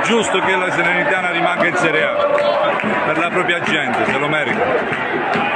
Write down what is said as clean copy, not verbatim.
giusto che la Salernitana rimanga in Serie A per la propria gente, se lo merita.